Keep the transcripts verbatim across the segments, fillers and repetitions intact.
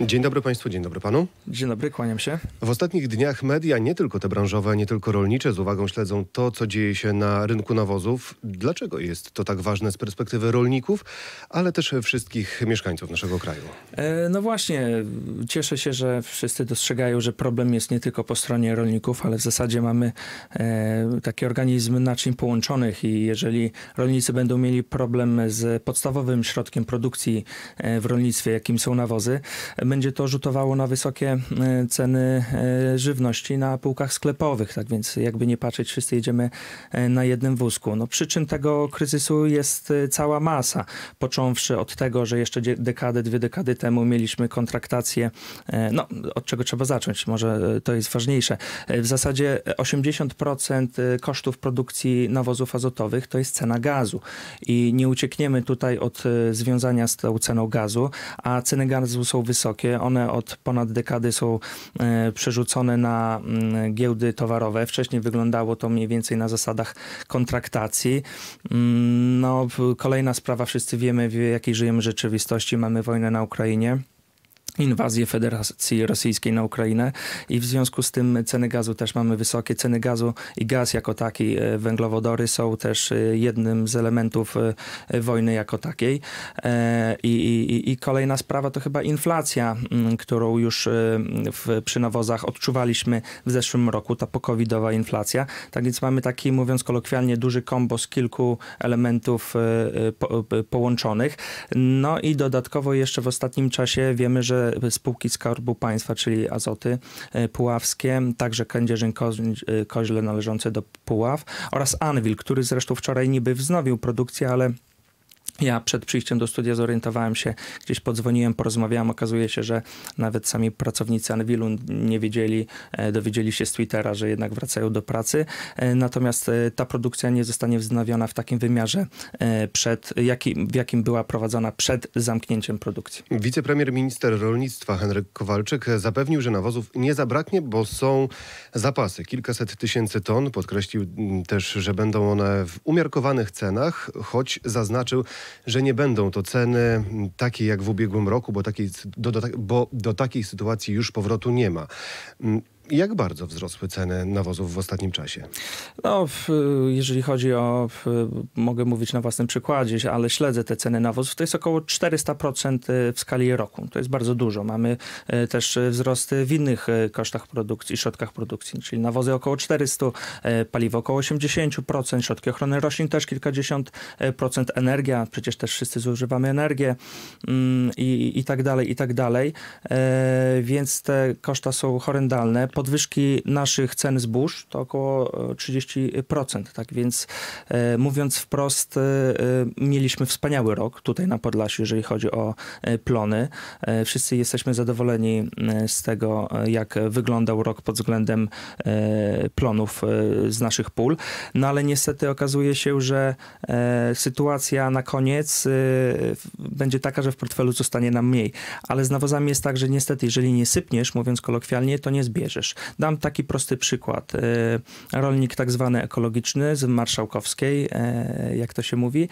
Dzień dobry Państwu, dzień dobry Panu. Dzień dobry, kłaniam się. W ostatnich dniach media, nie tylko te branżowe, nie tylko rolnicze, z uwagą śledzą to, co dzieje się na rynku nawozów. Dlaczego jest to tak ważne z perspektywy rolników, ale też wszystkich mieszkańców naszego kraju? E, no właśnie, cieszę się, że wszyscy dostrzegają, że problem jest nie tylko po stronie rolników, ale w zasadzie mamy e, taki organizm naczyń połączonych i jeżeli rolnicy będą mieli problem z podstawowym środkiem produkcji e, w rolnictwie, jakim są nawozy, będzie to rzutowało na wysokie ceny żywności na półkach sklepowych. Tak więc jakby nie patrzeć, wszyscy jedziemy na jednym wózku. No, przyczyn tego kryzysu jest cała masa. Począwszy od tego, że jeszcze dekadę, dwie dekady temu mieliśmy kontraktację. No, od czego trzeba zacząć? Może to jest ważniejsze. W zasadzie osiemdziesiąt procent kosztów produkcji nawozów azotowych to jest cena gazu. I nie uciekniemy tutaj od związania z tą ceną gazu, a ceny gazu są wysokie. One od ponad dekady są e, przerzucone na m, giełdy towarowe. Wcześniej wyglądało to mniej więcej na zasadach kontraktacji. Mm, no, kolejna sprawa, wszyscy wiemy, w jakiej żyjemy rzeczywistości. Mamy wojnę na Ukrainie. Inwazję Federacji Rosyjskiej na Ukrainę i w związku z tym ceny gazu też mamy wysokie. Ceny gazu i gaz jako taki, węglowodory są też jednym z elementów wojny jako takiej. I, i, i kolejna sprawa to chyba inflacja, którą już w, przy nawozach odczuwaliśmy w zeszłym roku, ta pokowidowa inflacja. Tak więc mamy taki, mówiąc kolokwialnie, duży kombo z kilku elementów po, połączonych. No i dodatkowo jeszcze w ostatnim czasie wiemy, że spółki Skarbu Państwa, czyli Azoty Puławskie, także Kędzierzyn-Koźle należące do Puław oraz Anwil, który zresztą wczoraj niby wznowił produkcję, ale ja przed przyjściem do studia zorientowałem się, gdzieś podzwoniłem, porozmawiałem, okazuje się, że nawet sami pracownicy Anwilu nie wiedzieli, dowiedzieli się z Twittera, że jednak wracają do pracy. Natomiast ta produkcja nie zostanie wznowiona w takim wymiarze, przed, jaki, w jakim była prowadzona przed zamknięciem produkcji. Wicepremier minister rolnictwa Henryk Kowalczyk zapewnił, że nawozów nie zabraknie, bo są zapasy. Kilkaset tysięcy ton. Podkreślił też, że będą one w umiarkowanych cenach, choć zaznaczył, że nie będą to ceny takie jak w ubiegłym roku, bo, takiej, do, do, bo do takiej sytuacji już powrotu nie ma. Jak bardzo wzrosły ceny nawozów w ostatnim czasie? No, jeżeli chodzi o, mogę mówić na własnym przykładzie, ale śledzę te ceny nawozów, to jest około czterysta procent w skali roku. To jest bardzo dużo. Mamy też wzrosty w innych kosztach produkcji, środkach produkcji, czyli nawozy około czterysta, paliwo około osiemdziesiąt procent, środki ochrony roślin też kilkadziesiąt procent, energia, przecież też wszyscy zużywamy energię i, i tak dalej, i tak dalej. Więc te koszta są horrendalne. Podwyżki naszych cen zbóż to około trzydzieści procent. Tak więc e, mówiąc wprost, e, mieliśmy wspaniały rok tutaj na Podlasiu, jeżeli chodzi o e, plony. E, wszyscy jesteśmy zadowoleni z tego, jak wyglądał rok pod względem e, plonów e, z naszych pól. No ale niestety okazuje się, że e, sytuacja na koniec e, będzie taka, że w portfelu zostanie nam mniej. Ale z nawozami jest tak, że niestety, jeżeli nie sypniesz, mówiąc kolokwialnie, to nie zbierzesz. Dam taki prosty przykład. Rolnik tak zwany ekologiczny z Marszałkowskiej, jak to się mówi,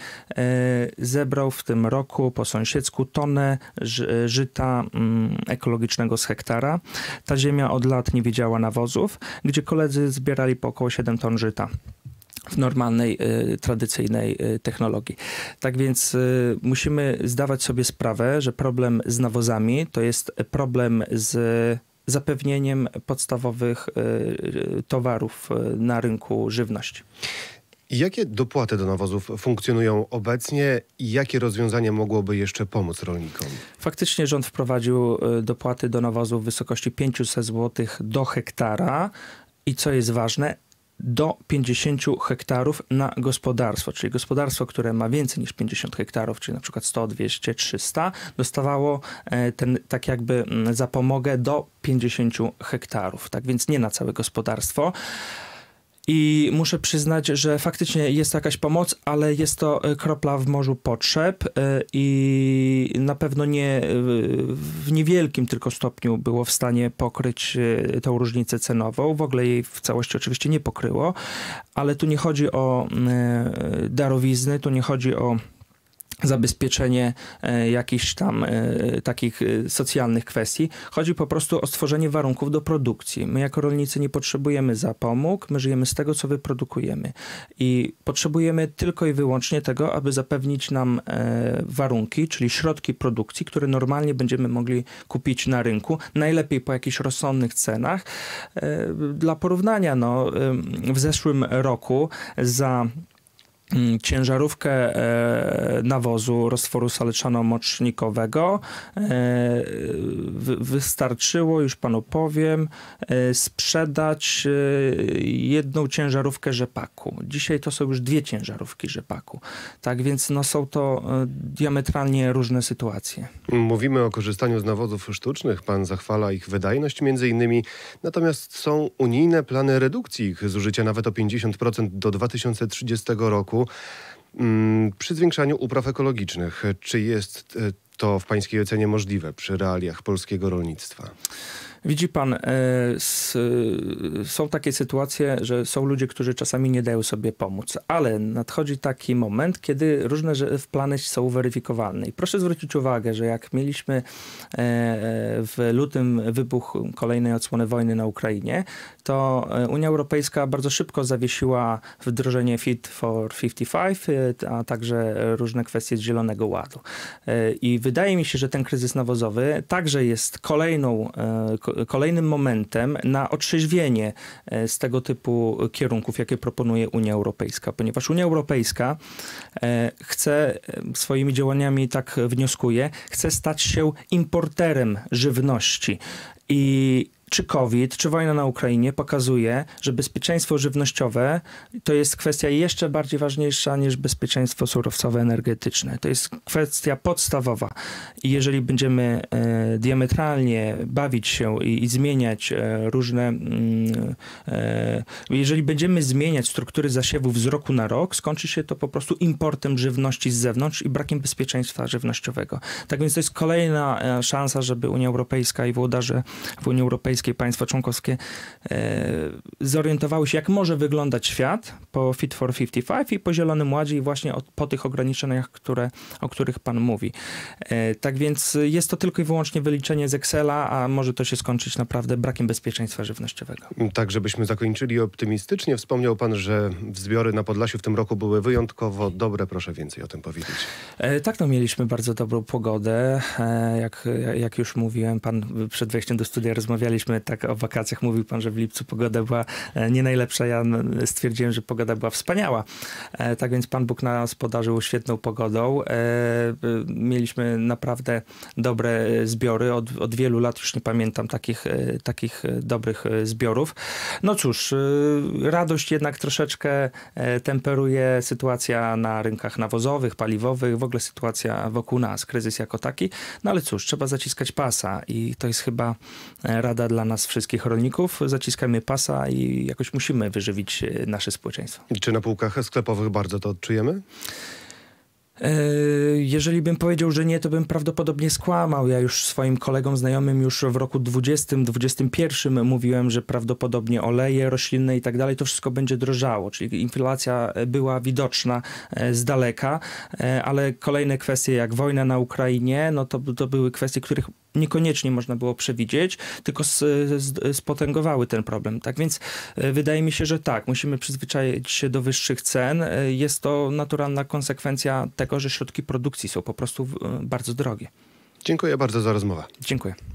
zebrał w tym roku po sąsiedzku tonę żyta ekologicznego z hektara. Ta ziemia od lat nie wiedziała nawozów, gdzie koledzy zbierali po około siedem ton żyta w normalnej, y, tradycyjnej y, technologii. Tak więc y, musimy zdawać sobie sprawę, że problem z nawozami to jest problem z zapewnieniem podstawowych y, towarów y, na rynku żywności. Jakie dopłaty do nawozów funkcjonują obecnie i jakie rozwiązanie mogłoby jeszcze pomóc rolnikom? Faktycznie rząd wprowadził y, dopłaty do nawozów w wysokości pięćset złotych do hektara i co jest ważne, do pięćdziesięciu hektarów na gospodarstwo, czyli gospodarstwo, które ma więcej niż pięćdziesiąt hektarów, czyli na przykład sto, dwieście, trzysta, dostawało ten, tak jakby zapomogę do pięćdziesięciu hektarów, tak więc nie na całe gospodarstwo. I muszę przyznać, że faktycznie jest jakaś pomoc, ale jest to kropla w morzu potrzeb i na pewno nie w niewielkim tylko stopniu było w stanie pokryć tą różnicę cenową. W ogóle jej w całości oczywiście nie pokryło, ale tu nie chodzi o darowizny, tu nie chodzi o zabezpieczenie e, jakichś tam e, takich e, socjalnych kwestii. Chodzi po prostu o stworzenie warunków do produkcji. My jako rolnicy nie potrzebujemy zapomóg, my żyjemy z tego, co wyprodukujemy. I potrzebujemy tylko i wyłącznie tego, aby zapewnić nam e, warunki, czyli środki produkcji, które normalnie będziemy mogli kupić na rynku, najlepiej po jakichś rozsądnych cenach. E, dla porównania, no, e, w zeszłym roku za ciężarówkę e, nawozu roztworu saleczano-mocznikowego e, wy, wystarczyło, już panu powiem, e, sprzedać e, jedną ciężarówkę rzepaku. Dzisiaj to są już dwie ciężarówki rzepaku. Tak więc no, są to e, diametralnie różne sytuacje. Mówimy o korzystaniu z nawozów sztucznych. Pan zachwala ich wydajność między innymi. Natomiast są unijne plany redukcji ich zużycia nawet o pięćdziesiąt procent do dwa tysiące trzydziestego roku. Przy zwiększaniu upraw ekologicznych. Czy jest to w pańskiej ocenie możliwe przy realiach polskiego rolnictwa? Widzi pan, są takie sytuacje, że są ludzie, którzy czasami nie dają sobie pomóc, ale nadchodzi taki moment, kiedy różne plany są weryfikowalne. I proszę zwrócić uwagę, że jak mieliśmy w lutym wybuch kolejnej odsłony wojny na Ukrainie, to Unia Europejska bardzo szybko zawiesiła wdrożenie Fit for pięćdziesiąt pięć, a także różne kwestie z Zielonego Ładu. I wydaje mi się, że ten kryzys nawozowy także jest kolejną kolejnym momentem na otrzeźwienie z tego typu kierunków, jakie proponuje Unia Europejska, ponieważ Unia Europejska chce swoimi działaniami, tak wnioskuje, chce stać się importerem żywności. I czy COVID, czy wojna na Ukrainie pokazuje, że bezpieczeństwo żywnościowe to jest kwestia jeszcze bardziej ważniejsza niż bezpieczeństwo surowcowe energetyczne. To jest kwestia podstawowa. I jeżeli będziemy e, diametralnie bawić się i, i zmieniać e, różne... Mm, e, jeżeli będziemy zmieniać struktury zasiewów z roku na rok, skończy się to po prostu importem żywności z zewnątrz i brakiem bezpieczeństwa żywnościowego. Tak więc to jest kolejna e, szansa, żeby Unia Europejska i włodarze w Unii Europejskiej, państwa członkowskie e, zorientowały się, jak może wyglądać świat po Fit for pięćdziesiąt pięć i po Zielonym Ładzie i właśnie od, po tych ograniczeniach, które, o których pan mówi. E, tak więc jest to tylko i wyłącznie wyliczenie z Excela, a może to się skończyć naprawdę brakiem bezpieczeństwa żywnościowego. Tak, żebyśmy zakończyli optymistycznie. Wspomniał pan, że zbiory na Podlasiu w tym roku były wyjątkowo dobre. Proszę więcej o tym powiedzieć. E, tak, no mieliśmy bardzo dobrą pogodę. E, jak, jak już mówiłem, pan przed wejściem do studia rozmawialiśmy tak o wakacjach. Mówił pan, że w lipcu pogoda była nie najlepsza. Ja stwierdziłem, że pogoda była wspaniała. E, tak więc Pan Bóg nas podarzył świetną pogodą. E, mieliśmy naprawdę dobre zbiory. Od, od wielu lat już nie pamiętam takich, takich dobrych zbiorów. No cóż, radość jednak troszeczkę temperuje sytuacja na rynkach nawozowych, paliwowych, w ogóle sytuacja wokół nas, kryzys jako taki. No ale cóż, trzeba zaciskać pasa i to jest chyba rada dla nas wszystkich rolników. Zaciskamy pasa i jakoś musimy wyżywić nasze społeczeństwo. Czy na półkach sklepowych bardzo to odczujemy? Jeżeli bym powiedział, że nie, to bym prawdopodobnie skłamał. Ja już swoim kolegom, znajomym już w roku dwudziestym, dwudziestym pierwszym mówiłem, że prawdopodobnie oleje roślinne i tak dalej, to wszystko będzie drożało. Czyli inflacja była widoczna z daleka, ale kolejne kwestie jak wojna na Ukrainie, no to, to były kwestie, których niekoniecznie można było przewidzieć, tylko spotęgowały ten problem. Tak więc wydaje mi się, że tak, musimy przyzwyczaić się do wyższych cen. Jest to naturalna konsekwencja tego, że środki produkcji są po prostu bardzo drogie. Dziękuję bardzo za rozmowę. Dziękuję.